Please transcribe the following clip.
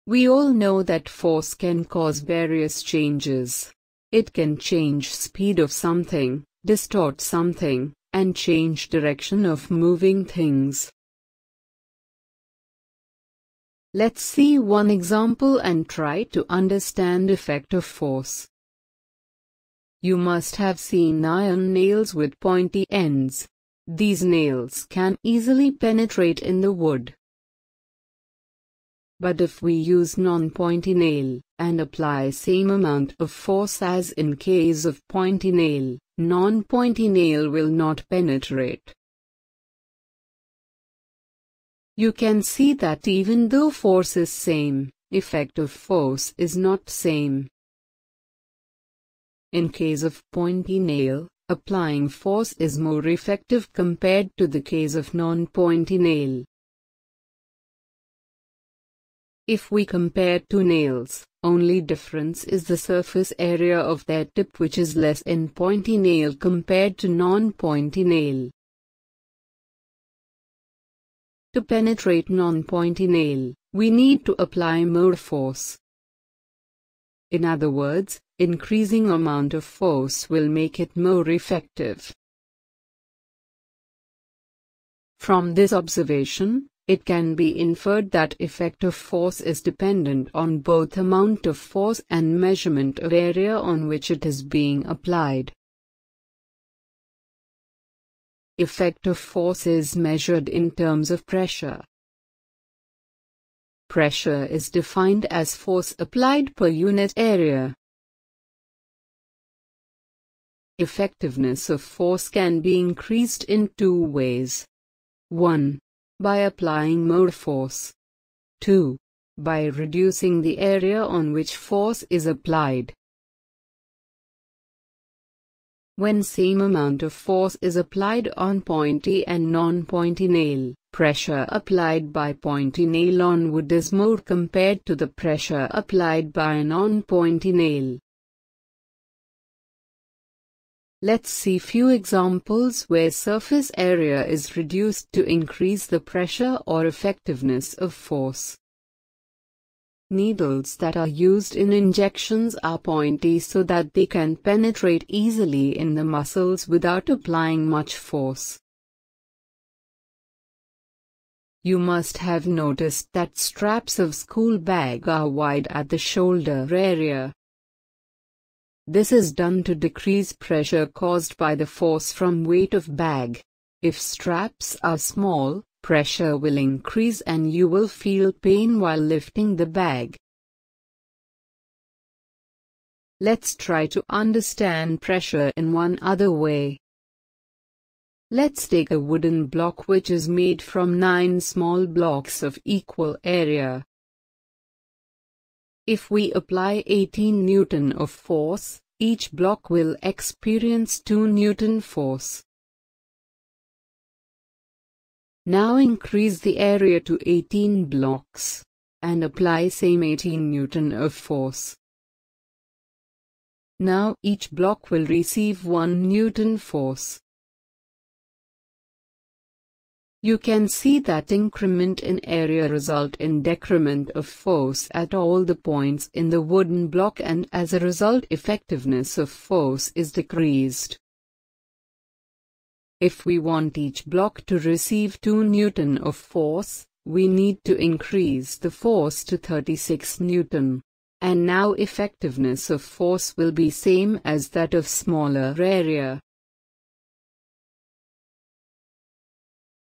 We all know that force can cause various changes. It can change speed of something, distort something, and change direction of moving things. Let's see one example and try to understand effect of force. You must have seen iron nails with pointy ends. These nails can easily penetrate in the wood. But if we use non-pointy nail, and apply same amount of force as in case of pointy nail, non-pointy nail will not penetrate. You can see that even though force is same, effect of force is not same. In case of pointy nail, applying force is more effective compared to the case of non-pointy nail. If we compare two nails, only difference is the surface area of their tip, which is less in pointy nail compared to non-pointy nail. To penetrate non-pointy nail, we need to apply more force. In other words, increasing amount of force will make it more effective. From this observation, it can be inferred that effect of force is dependent on both amount of force and measurement of area on which it is being applied. Effect of force is measured in terms of pressure. Pressure is defined as force applied per unit area. Effectiveness of force can be increased in two ways. 1. By applying more force. 2. By reducing the area on which force is applied. When same amount of force is applied on pointy and non-pointy nail, pressure applied by pointy nail on wood is more compared to the pressure applied by a non-pointy nail. Let's see few examples where surface area is reduced to increase the pressure or effectiveness of force. Needles that are used in injections are pointy so that they can penetrate easily in the muscles without applying much force. You must have noticed that straps of school bag are wide at the shoulder area. This is done to decrease pressure caused by the force from weight of bag. If straps are small, pressure will increase and you will feel pain while lifting the bag. Let's try to understand pressure in one other way. Let's take a wooden block which is made from 9 small blocks of equal area. If we apply 18 Newton of force, each block will experience 2 Newton force. Now increase the area to 18 blocks, and apply same 18 Newton of force. Now each block will receive 1 Newton force. You can see that increment in area result in decrement of force at all the points in the wooden block, and as a result effectiveness of force is decreased. If we want each block to receive 2 Newton of force, we need to increase the force to 36 Newton. And now effectiveness of force will be same as that of smaller area.